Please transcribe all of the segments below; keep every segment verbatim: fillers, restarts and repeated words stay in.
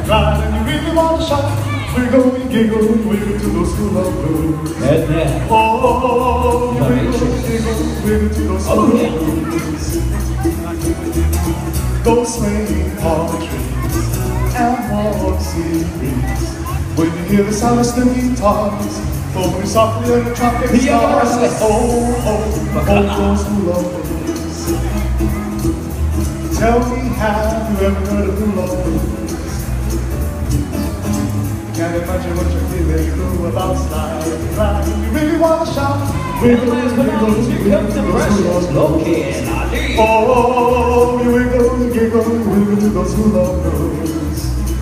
glad and you really want to shout. Wiggle, giggle, wiggle to those hula blues. Oh, you wiggle, giggle, wiggle to those hula blues. Those swinging palm trees and warm sea breeze. When you hear the sound of string guitars, flowing softly on the tropic stars. Oh, oh, oh, those hula blues. Tell me, have you ever heard of hula blues? Can't imagine what you're feeling through about sliding right. You really want to shout. Wiggle, wiggle, wiggle, wiggle to those hula blues. Oh, you wiggle, giggle, wiggle to those hula blues.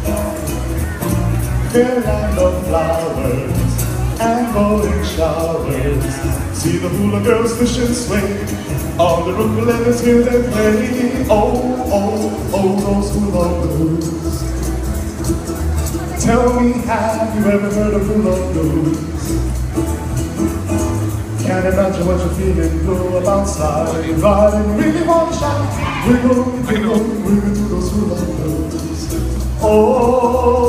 Fairland of flowers and golden showers. See the hula girls fish and swing. All the ukuleles hear them play. Oh, oh, oh, those hula blues. Tell me, have you ever heard of hula blues? Can't imagine what you're feeling blue about sliding, riding. You really want to shout. Wiggle, wiggle, wiggle to those hula blues. Oh.